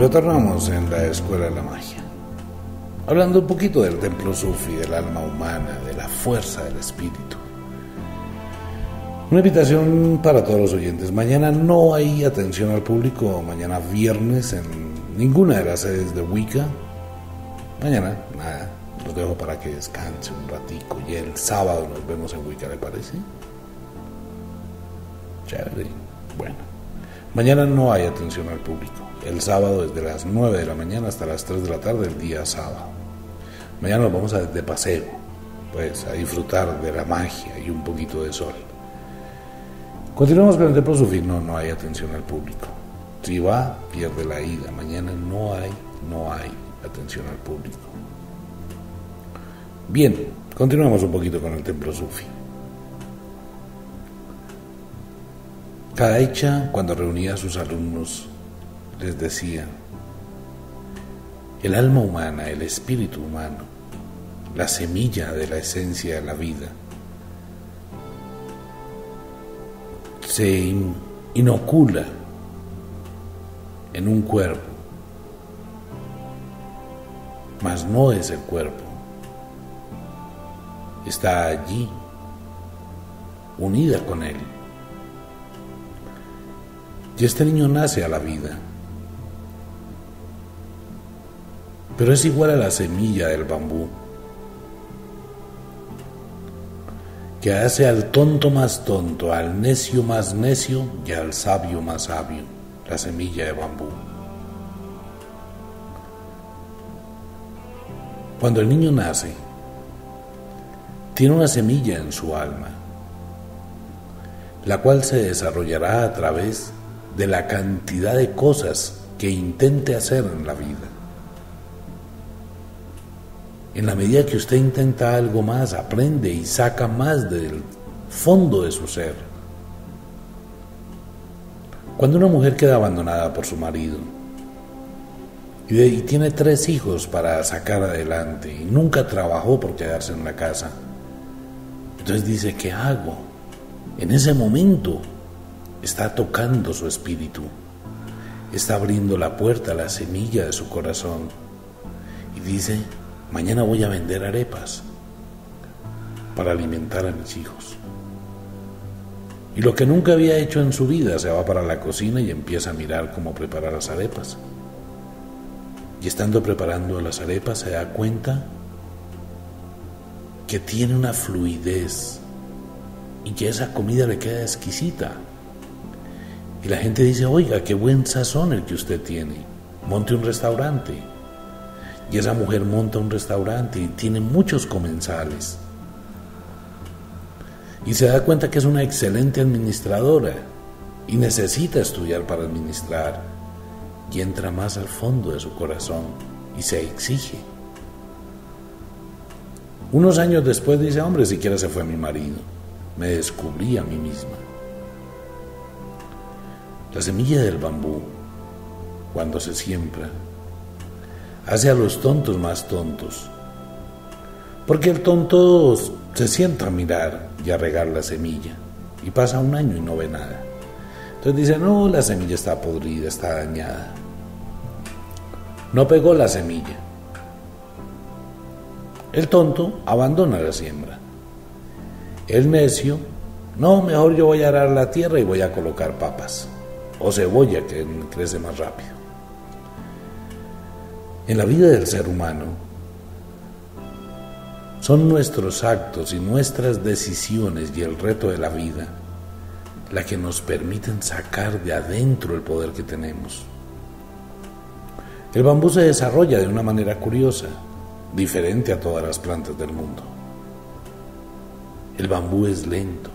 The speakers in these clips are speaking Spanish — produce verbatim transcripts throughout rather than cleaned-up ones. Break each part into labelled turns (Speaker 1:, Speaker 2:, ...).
Speaker 1: Retornamos en la Escuela de la Magia, hablando un poquito del templo sufi, del alma humana, de la fuerza del espíritu. Una invitación para todos los oyentes. Mañana no hay atención al público, mañana viernes en ninguna de las sedes de Wicca. Mañana, nada, los dejo para que descanse un ratico y el sábado nos vemos en Wicca, ¿le parece? Chévere. Bueno, mañana no hay atención al público. El sábado desde las nueve de la mañana hasta las tres de la tarde, el día sábado. Mañana nos vamos a de paseo, pues a disfrutar de la magia y un poquito de sol. Continuamos con el templo sufi. No, no hay atención al público. Si va, pierde la ida. Mañana no hay, no hay atención al público. Bien, continuamos un poquito con el templo sufi. Kadaicha, cuando reunía a sus alumnos, les decía: el alma humana, el espíritu humano, la semilla de la esencia de la vida, se inocula en un cuerpo, mas no es el cuerpo. Está allí, unida con él. Y este niño nace a la vida, pero es igual a la semilla del bambú, que hace al tonto más tonto, al necio más necio y al sabio más sabio, la semilla de bambú. Cuando el niño nace, tiene una semilla en su alma, la cual se desarrollará a través de la cantidad de cosas que intente hacer en la vida. En la medida que usted intenta algo más, aprende y saca más del fondo de su ser. Cuando una mujer queda abandonada por su marido y, de, y tiene tres hijos para sacar adelante y nunca trabajó por quedarse en la casa, entonces dice: ¿qué hago? En ese momento está tocando su espíritu, está abriendo la puerta a la semilla de su corazón y dice: mañana voy a vender arepas para alimentar a mis hijos. Y lo que nunca había hecho en su vida, se va para la cocina y empieza a mirar cómo preparar las arepas. Y estando preparando las arepas se da cuenta que tiene una fluidez y que esa comida le queda exquisita. Y la gente dice: oiga, qué buen sazón el que usted tiene, monte un restaurante. Y esa mujer monta un restaurante y tiene muchos comensales. Y se da cuenta que es una excelente administradora y necesita estudiar para administrar. Y entra más al fondo de su corazón y se exige. Unos años después dice: hombre, siquiera se fue mi marido, me descubrí a mí misma. La semilla del bambú, cuando se siembra, hace a los tontos más tontos, porque el tonto se sienta a mirar y a regar la semilla y pasa un año y no ve nada. Entonces dice: no, la semilla está podrida, está dañada, no pegó la semilla. El tonto abandona la siembra. El necio: no, mejor yo voy a arar la tierra y voy a colocar papas o cebolla, que crece más rápido. En la vida del ser humano, son nuestros actos y nuestras decisiones y el reto de la vida la que nos permiten sacar de adentro el poder que tenemos. El bambú se desarrolla de una manera curiosa, diferente a todas las plantas del mundo. El bambú es lento,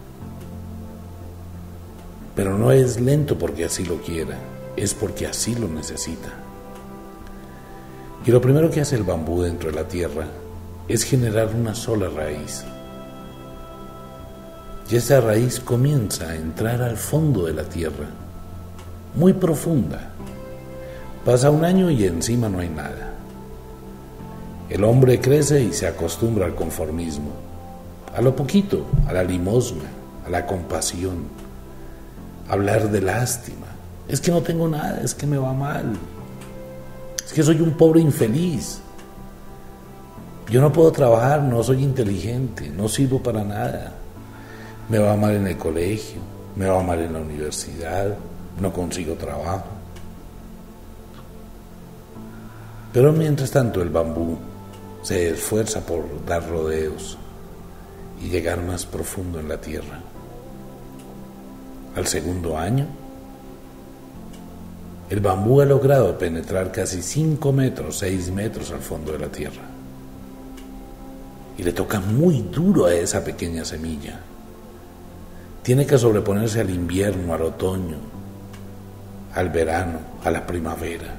Speaker 1: pero no es lento porque así lo quiera, es porque así lo necesita. Y lo primero que hace el bambú dentro de la tierra es generar una sola raíz. Y esa raíz comienza a entrar al fondo de la tierra, muy profunda. Pasa un año y encima no hay nada. El hombre crece y se acostumbra al conformismo, a lo poquito, a la limosna, a la compasión, a hablar de lástima. Es que no tengo nada, es que me va mal. Es que soy un pobre infeliz. Yo no puedo trabajar, no soy inteligente, no sirvo para nada. Me va mal en el colegio, me va mal en la universidad, no consigo trabajo. Pero mientras tanto el bambú se esfuerza por dar rodeos y llegar más profundo en la tierra. Al segundo año, el bambú ha logrado penetrar casi cinco metros, seis metros al fondo de la tierra. Y le toca muy duro a esa pequeña semilla. Tiene que sobreponerse al invierno, al otoño, al verano, a la primavera.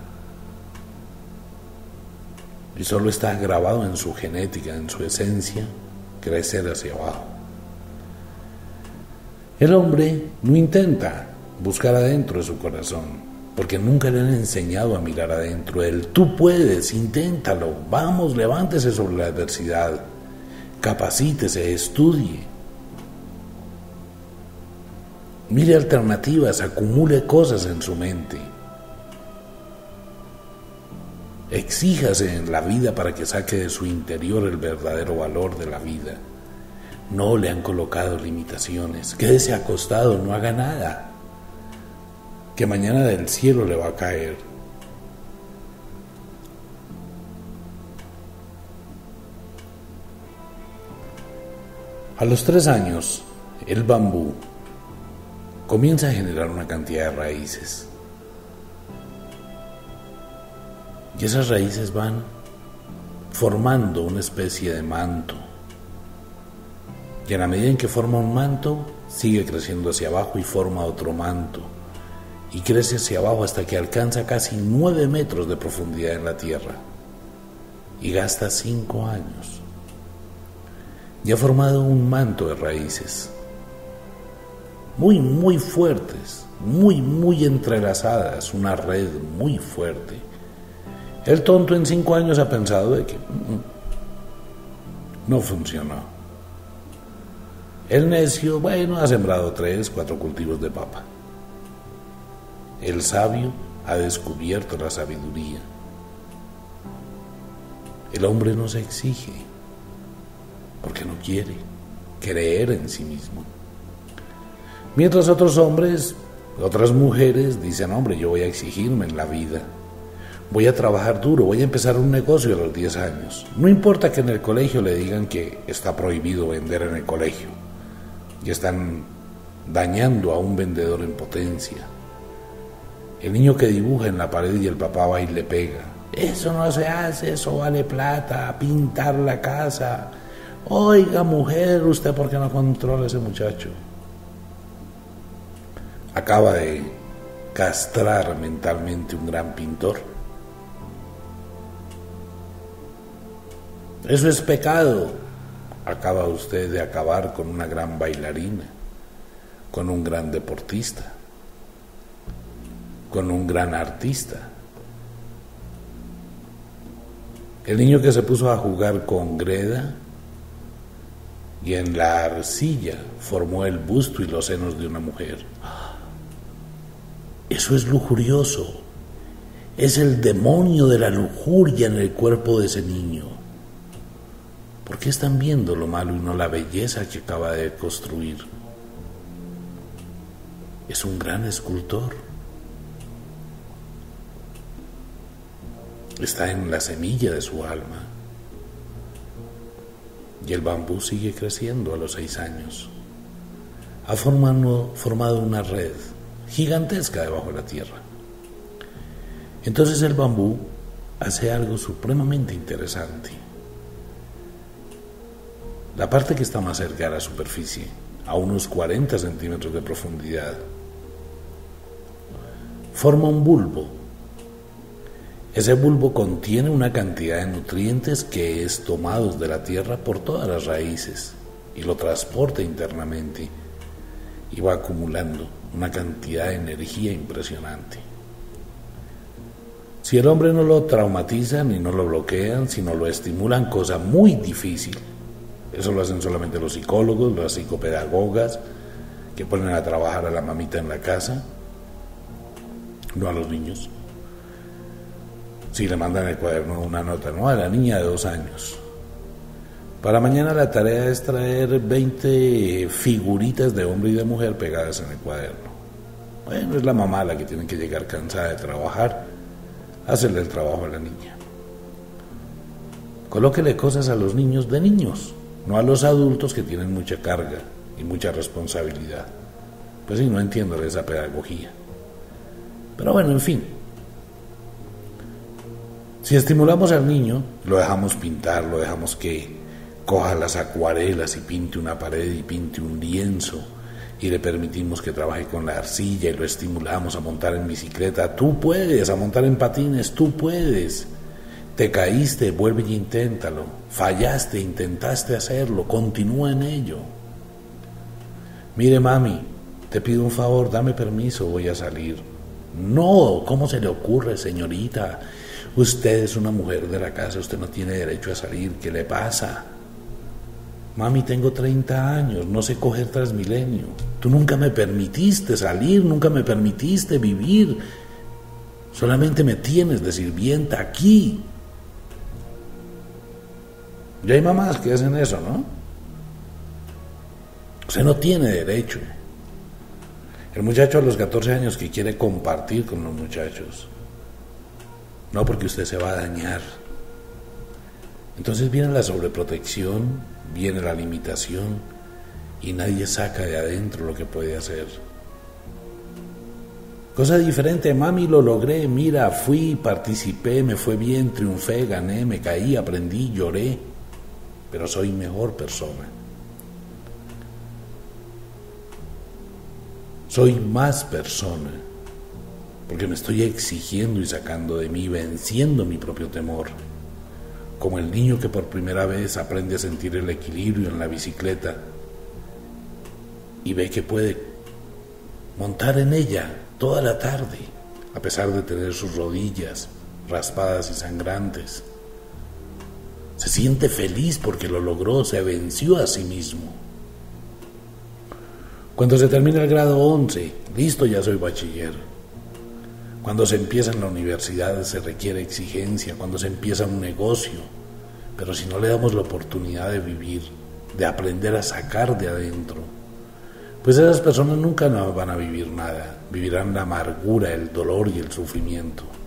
Speaker 1: Y solo está grabado en su genética, en su esencia, crecer hacia abajo. El hombre no intenta buscar adentro de su corazón, porque nunca le han enseñado a mirar adentro de él. Tú puedes, inténtalo, vamos, levántese sobre la adversidad, capacítese, estudie, mire alternativas, acumule cosas en su mente, exíjase en la vida para que saque de su interior el verdadero valor de la vida. No le han colocado limitaciones, quédese acostado, no haga nada, que mañana del cielo le va a caer. A los tres años, el bambú comienza a generar una cantidad de raíces. Y esas raíces van formando una especie de manto. Y a la medida en que forma un manto, sigue creciendo hacia abajo y forma otro manto. Y crece hacia abajo hasta que alcanza casi nueve metros de profundidad en la tierra. Y gasta cinco años. Y ha formado un manto de raíces. Muy, muy fuertes. Muy, muy entrelazadas. Una red muy fuerte. El tonto en cinco años ha pensado de que mm, no funcionó. El necio, bueno, ha sembrado tres, cuatro cultivos de papa. El sabio ha descubierto la sabiduría. El hombre no se exige, porque no quiere creer en sí mismo. Mientras otros hombres, otras mujeres dicen, hombre, yo voy a exigirme en la vida. Voy a trabajar duro, voy a empezar un negocio a los diez años. No importa que en el colegio le digan que está prohibido vender en el colegio. Y están dañando a un vendedor en potencia. El niño que dibuja en la pared y el papá va y le pega. Eso no se hace, eso vale plata, pintar la casa. Oiga, mujer, ¿usted por qué no controla a ese muchacho? Acaba de castrar mentalmente un gran pintor. Eso es pecado. Acaba usted de acabar con una gran bailarina, con un gran deportista, con un gran artista. El niño que se puso a jugar con greda y en la arcilla formó el busto y los senos de una mujer. Eso es lujurioso. Es el demonio de la lujuria en el cuerpo de ese niño. ¿Por qué están viendo lo malo y no la belleza que acaba de construir? Es un gran escultor. Está en la semilla de su alma. Y el bambú sigue creciendo a los seis años. Ha formado, formado una red gigantesca debajo de la tierra. Entonces el bambú hace algo supremamente interesante. La parte que está más cerca a la superficie, a unos cuarenta centímetros de profundidad, forma un bulbo. Ese bulbo contiene una cantidad de nutrientes que es tomado de la tierra por todas las raíces y lo transporta internamente y va acumulando una cantidad de energía impresionante. Si el hombre no lo traumatizan y no lo bloquean, sino lo estimulan, cosa muy difícil. Eso lo hacen solamente los psicólogos, las psicopedagogas, que ponen a trabajar a la mamita en la casa, no a los niños. Si Sí, le mandan el cuaderno una nota, ¿no? A la niña de dos años. Para mañana la tarea es traer veinte figuritas de hombre y de mujer pegadas en el cuaderno. Bueno, es la mamá la que tiene que llegar cansada de trabajar, hacerle el trabajo a la niña. Colóquele cosas a los niños de niños, no a los adultos que tienen mucha carga y mucha responsabilidad. Pues sí, no entiendo esa pedagogía. Pero bueno, en fin. Si estimulamos al niño, lo dejamos pintar, lo dejamos que coja las acuarelas y pinte una pared y pinte un lienzo, y le permitimos que trabaje con la arcilla y lo estimulamos a montar en bicicleta. Tú puedes, a montar en patines, tú puedes. Te caíste, vuelve y inténtalo. Fallaste, intentaste hacerlo, continúa en ello. Mire, mami, te pido un favor, dame permiso, voy a salir. No, ¿cómo se le ocurre, señorita? Usted es una mujer de la casa, usted no tiene derecho a salir, ¿qué le pasa? Mami, tengo treinta años, no sé coger Transmilenio. Tú nunca me permitiste salir, nunca me permitiste vivir. Solamente me tienes de sirvienta aquí. Ya hay mamás que hacen eso, ¿no? Usted no tiene derecho. El muchacho a los catorce años que quiere compartir con los muchachos. No, porque usted se va a dañar. Entonces viene la sobreprotección, viene la limitación y nadie saca de adentro lo que puede hacer. Cosa diferente, mami, lo logré, mira, fui, participé, me fue bien, triunfé, gané, me caí, aprendí, lloré, pero soy mejor persona. Soy más persona, porque me estoy exigiendo y sacando de mí, venciendo mi propio temor. Como el niño que por primera vez aprende a sentir el equilibrio en la bicicleta y ve que puede montar en ella toda la tarde, a pesar de tener sus rodillas raspadas y sangrantes. Se siente feliz porque lo logró, se venció a sí mismo. Cuando se termina el grado once, listo, ya soy bachiller. Cuando se empieza en la universidad se requiere exigencia, cuando se empieza un negocio, pero si no le damos la oportunidad de vivir, de aprender a sacar de adentro, pues esas personas nunca van a vivir nada, vivirán la amargura, el dolor y el sufrimiento.